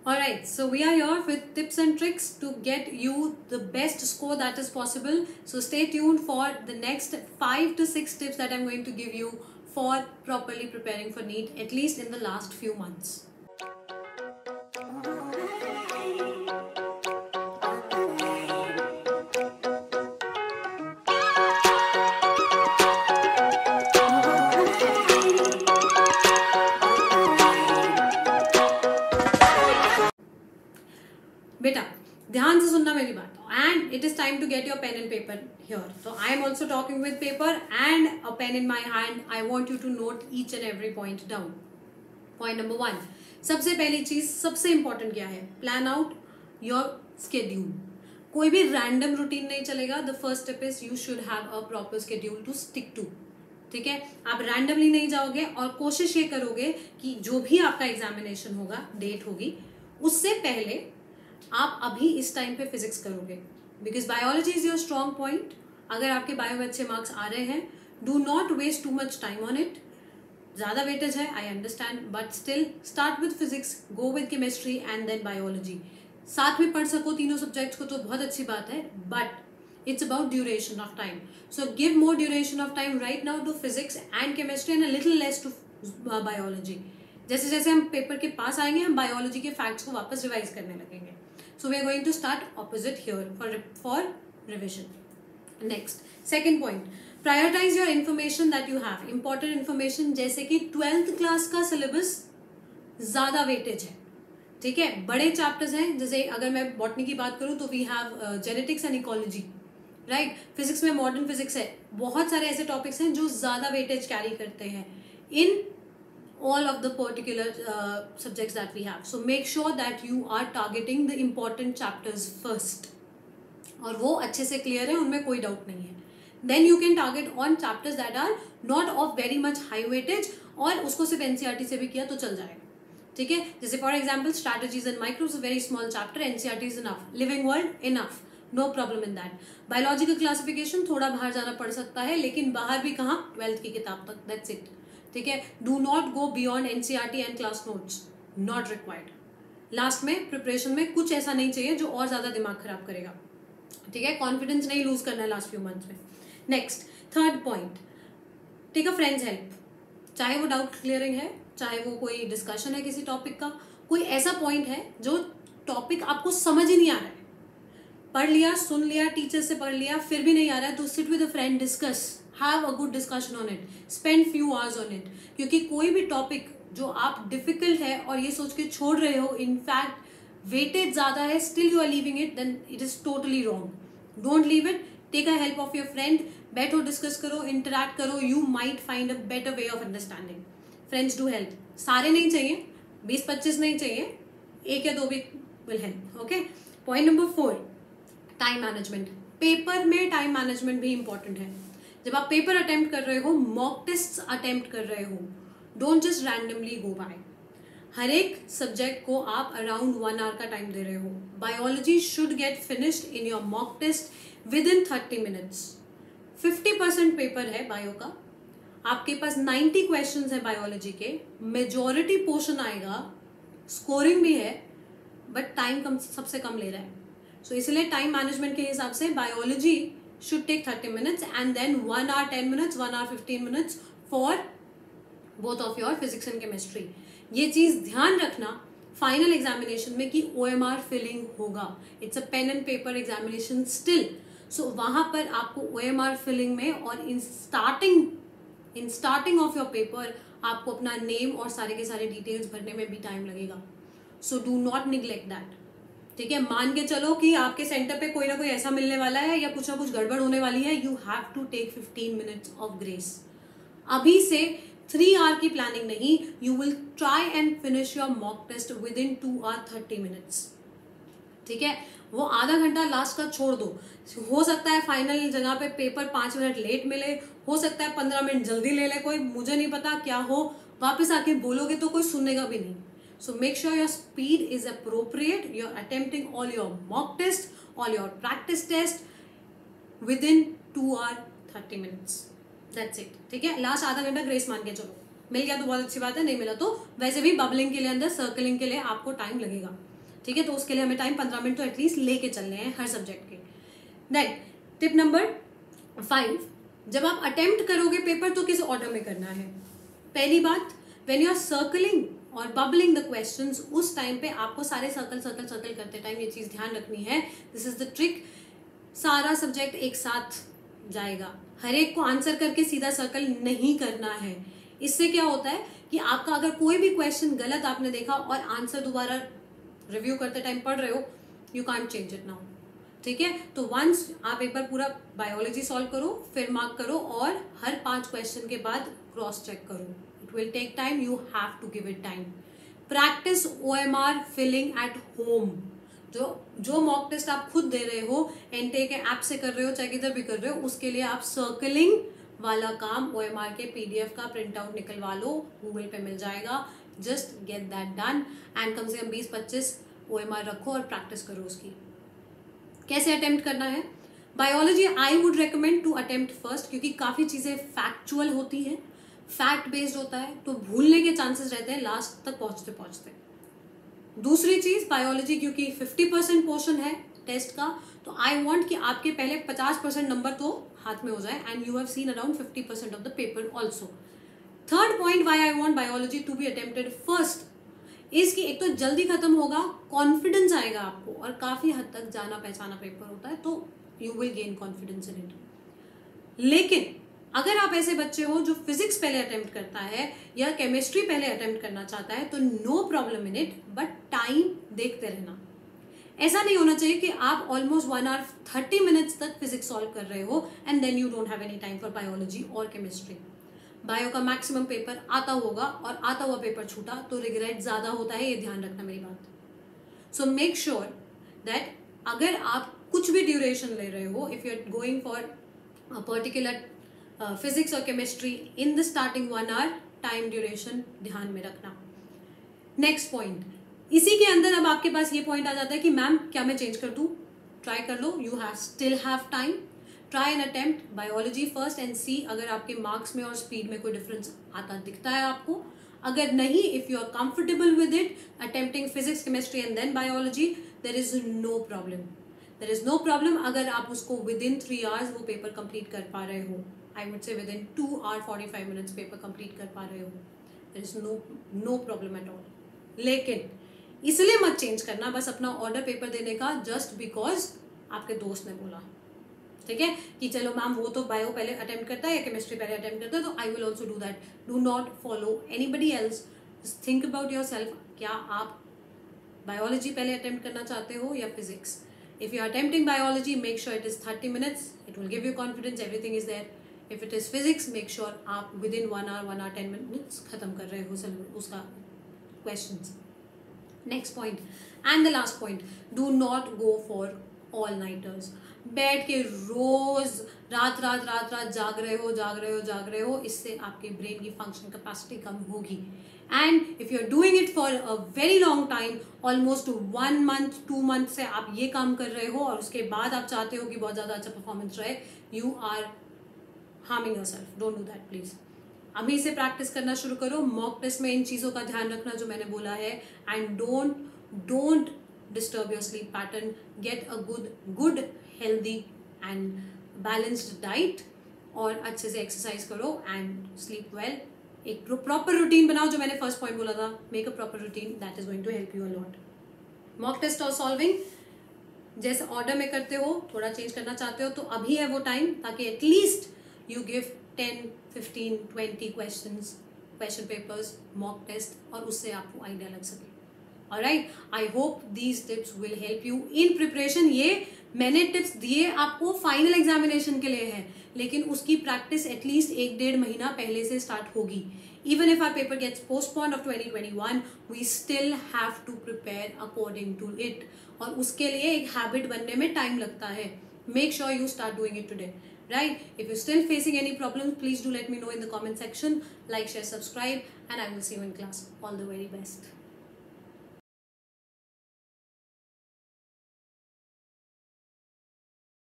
Alright, so we are here with tips and tricks to get you the best score that is possible. So stay tuned for the next 5 to 6 tips that I'm going to give you for properly preparing for NEET, at least in the last few months. बेटा ध्यान से सुनना मेरी बात, and it is time to get your pen and paper here. So I am also talking with paper and a pen in my hand. I want you to note each and every point down. Point number 1, सबसे पहली चीज, सबसे important क्या है? Plan out your schedule. कोई भी random routine नहीं चलेगा. The first step is you should have a proper schedule to stick to. ठीक है, आप रैंडमली नहीं जाओगे और कोशिश ये करोगे कि जो भी आपका एग्जामिनेशन होगा, डेट होगी, उससे पहले आप अभी इस टाइम पे फिजिक्स करोगे, because biology is your strong point. अगर आपके बायो में अच्छे मार्क्स आ रहे हैं, do not waste too much time on it. ज्यादा वेटेज है, I understand, but still start with physics, go with chemistry and then biology. साथ में पढ़ सको तीनों सब्जेक्ट्स को तो बहुत अच्छी बात है, but it's about duration of time. So give more duration of time right now to physics and chemistry and a little less to biology. जैसे जैसे हम पेपर के पास आएंगे, हम बायोलॉजी के फैक्ट्स को वापस रिवाइज करने लगेंगे. So we are going to start opposite here for revision. Next, second point, prioritize your information that you have. Important information जैसे कि 12th class का syllabus ज़्यादा weightage है, ठीक है. बड़े chapters हैं, जैसे अगर मैं botany की बात करूँ तो we have genetics and ecology, right? Physics में modern physics है. बहुत सारे ऐसे topics हैं जो ज़्यादा weightage carry करते हैं in all of the particular subjects that we have. So make sure that you are targeting the important chapters first. और वो अच्छे से clear है, उनमें कोई doubt नहीं है. Then you can target on chapters that are not of very much high weightage, और उसको सिर्फ NCERT से भी किया तो चल जाएगा, ठीक है. जैसे for example strategies and microbes, a very small chapter, NCERT is enough. Living world enough, no problem in that. Biological classification थोड़ा बाहर जाना पड़ सकता है, लेकिन बाहर भी कहाँ, 12th की किताब तक, that's it. ठीक है. Do not go beyond NCERT and class notes, not required. Last में प्रिपरेशन में कुछ ऐसा नहीं चाहिए जो और ज्यादा दिमाग खराब करेगा, ठीक है. कॉन्फिडेंस नहीं लूज करना है लास्ट फ्यू मंथ्स में. Next, third point, take a friend's help. चाहे वो डाउट क्लियरिंग है, चाहे वो कोई डिस्कशन है किसी टॉपिक का, कोई ऐसा पॉइंट है जो टॉपिक आपको समझ ही नहीं आ रहा है, पढ़ लिया, सुन लिया, टीचर से पढ़ लिया, फिर भी नहीं आ रहा है, तो sit with a friend, discuss, have a good discussion on it, spend few hours on it. क्योंकि कोई भी टॉपिक जो आप डिफिकल्ट है और ये सोच के छोड़ रहे हो, इनफैक्ट वेटेज ज्यादा है, still you are leaving it, then it is totally wrong. Don't leave it, take a help of your friend, बैठो, डिस्कस करो, इंटरैक्ट करो, you might find a better way of understanding. Friends do help. सारे नहीं चाहिए, 20-25 नहीं चाहिए, 1 या 2 भी will help. Okay. Point number 4, time management. Paper में टाइम मैनेजमेंट भी इंपॉर्टेंट है. जब आप पेपर अटेम्प्ट कर रहे हो, मॉक टेस्ट अटेम्प्ट कर रहे हो, don't just randomly go by. हर एक सब्जेक्ट को आप अराउंड 1 आवर का टाइम दे रहे हो. Biology should get finished in your mock test within 30 minutes. 50% paper है बायो का, आपके पास 90 क्वेश्चंस है बायोलॉजी के, मेजॉरिटी पोर्शन आएगा, स्कोरिंग भी है, बट टाइम सबसे कम ले रहा है. सो इसलिए टाइम मैनेजमेंट के हिसाब से biology should take 30 minutes and then 1 hour 10 minutes, 1 hour 15 minutes for both of your physics and chemistry. ये चीज ध्यान रखना फाइनल एग्जामिनेशन में कि OMR फिलिंग होगा. It's a pen and paper examination still. So वहां पर आपको OMR फिलिंग में और in starting of your paper आपको अपना नेम और सारे के सारे डिटेल्स भरने में भी टाइम लगेगा. So do not neglect that, ठीक है. मान के चलो कि आपके सेंटर पे कोई ना कोई ऐसा मिलने वाला है या कुछ ना कुछ गड़बड़ होने वाली है, you have to take 15 minutes of grace. अभी से 3 आवर की प्लानिंग नहीं, you will try and finish your mock test within 2 hour 30 minutes, ठीक है. वो आधा घंटा लास्ट का छोड़ दो. हो सकता है फाइनल जगह पे पेपर 5 मिनट लेट मिले, हो सकता है 15 मिनट जल्दी ले ले कोई, मुझे नहीं पता क्या हो, वापस आके बोलोगे तो कोई सुनेगा भी नहीं. So make sure your speed is appropriate. You're attempting all your mock test, all your practice test within 2 hour 30 minutes. That's it. ठीक है. लास्ट आधा घंटा ग्रेस मान के चलो. मिल गया तो बहुत अच्छी बात है, नहीं मिला तो वैसे भी बबलिंग के लिए, अंदर सर्कलिंग के लिए आपको टाइम लगेगा. ठीक है, तो उसके लिए हमें टाइम 15 मिनट तो एटलीस्ट लेके चलने हैं हर सब्जेक्ट के। देन टिप नंबर 5, जब आप अटेम्प्ट करोगे पेपर तो किस ऑर्डर में करना है। पहली बात, व्हेन यू आर सर्कलिंग और बबलिंग द क्वेश्चंस, उस टाइम पे आपको सारे सर्कल सर्कल सर्कल करते टाइम ये चीज ध्यान रखनी है, दिस इज द ट्रिक। सारा सब्जेक्ट एक साथ जाएगा, हर एक को आंसर करके सीधा सर्कल नहीं करना है। इससे क्या होता है कि आपका अगर कोई भी क्वेश्चन गलत आपने देखा और आंसर दोबारा रिव्यू करते टाइम पढ़ रहे हो, you can't change it now, ठीक है। तो वंस आप एक बार पूरा बायोलॉजी सॉल्व करो, फिर मार्क करो और हर 5 क्वेश्चन के बाद क्रॉस चेक करो। It will take time, you have to give it time. Practice OMR filling at home. जो मॉक टेस्ट आप खुद दे रहे हो, एनटीए के ऐप से कर रहे हो चाहे किधर भी कर रहे हो, उसके लिए आप सर्कलिंग वाला काम OMR के PDF का प्रिंट आउट निकलवा लो, गूगल पे मिल जाएगा। Just get that done and come से कम 20-25 OMR रखो और प्रैक्टिस करो उसकी। कैसे अटेम्प्ट करना है biology? I would recommend to attempt first, क्योंकि काफी चीजें फैक्चुअल होती है, फैक्ट बेस्ड होता है, तो भूलने के चांसेस रहते हैं लास्ट तक पहुंचते पहुंचते। दूसरी चीज, बायोलॉजी क्योंकि 50% पोर्शन है टेस्ट का, तो आई वांट कि आपके पहले 50% नंबर तो हाथ में हो जाए and you have seen around 50% of the paper also. Third point why I want biology to be attempted first is कि एक तो जल्दी खत्म होगा, कॉन्फिडेंस आएगा आपको, और काफी हद तक जाना पहचाना पेपर होता है, तो you will gain confidence in it. लेकिन अगर आप ऐसे बच्चे हो जो फिजिक्स पहले अटेम्प्ट करता है या केमिस्ट्री पहले अटेम्प्ट करना चाहता है, तो no problem in it, but time देखते रहना। ऐसा नहीं होना चाहिए कि आप ऑलमोस्ट 1 hour 30 minutes तक फिजिक्स सॉल्व कर रहे हो and then you don't have any time for biology और केमिस्ट्री। बायो का मैक्सिमम पेपर आता होगा और आता हुआ पेपर छूटा तो रिग्रेट ज्यादा होता है, ये ध्यान रखना मेरी बात। सो मेक श्योर दैट अगर आप कुछ भी ड्यूरेशन ले रहे हो, if you are going for a particular physics और chemistry, in the starting 1 hour time duration ध्यान में रखना। नेक्स्ट पॉइंट, इसी के अंदर अब आपके पास ये पॉइंट आ जाता है कि मैम क्या मैं चेंज कर दूं? ट्राई कर लो, you have still have time. Try and attempt biology first and see अगर आपके मार्क्स में और स्पीड में कोई डिफरेंस आता दिखता है आपको। अगर नहीं, if you are comfortable with it attempting physics chemistry and then biology, there is no problem, there is no problem. अगर आप उसको विद इन 3 hours वो पेपर कंप्लीट कर पा रहे हो, I would say within 2 hour 45 minutes paper complete कर पा रहे हो, there is no problem at all. लेकिन इसलिए मत चेंज करना बस अपना ऑर्डर पेपर देने का, जस्ट बिकॉज आपके दोस्त ने बोला, ठीक है, कि चलो मैम वो तो बायो पहले अटेम्प्ट करता है या केमिस्ट्री पहले अटेम्प्ट करता है, तो I will also do that. Do not follow anybody else, think about yourself. क्या आप बायोलॉजी पहले अटेम्प्ट करना चाहते हो या physics? If you are attempting biology, make sure it is 30 minutes, it will give you confidence, everything is there. If it is physics, make sure आप within 1 hour 10 minutes खत्म कर रहे हो उसका question. Next point and the last point, do not go for all nighters. बैठ के रोज रात जाग रहे हो, इससे आपके ब्रेन की फंक्शन कैपेसिटी कम होगी। And if you are doing it for a very long time, almost 1 month 2 months से आप ये काम कर रहे हो और उसके बाद आप चाहते हो कि बहुत ज्यादा अच्छा परफॉर्मेंस रहे, you are harming yourself. Don't do that please. अभी से प्रैक्टिस करना शुरू करो, मॉक टेस्ट में इन चीजों का ध्यान रखना जो मैंने बोला है, and don't disturb your sleep pattern. Get a good healthy and balanced diet और अच्छे से एक्सरसाइज करो एंड स्लीप वेल। एक प्रॉपर रूटीन बनाओ, जो मैंने फर्स्ट पॉइंट बोला था, make a proper routine, that is going to help you a lot. Mock test और सॉल्विंग जैसे ऑर्डर में करते हो, थोड़ा चेंज करना चाहते हो तो अभी है वो टाइम, ताकि at least you give 10, 15, 20 question papers mock test, और उससे आपको आइडिया लग सके। Alright, I hope these tips will help you in preparation. ये मैंने टिप्स दिए आपको फाइनल एग्जामिनेशन के लिए है, लेकिन उसकी प्रैक्टिस एटलीस्ट 1-1.5 महीना पहले से स्टार्ट होगी। Even if our paper gets postponed of 2021, we still have to prepare according to it. और उसके लिए एक हैबिट बनने में टाइम लगता है. Make sure you start doing it today. Right? If you're still facing any problems, please do let me know in the comment section. Like, share, subscribe, and I will see you in class. All the very best.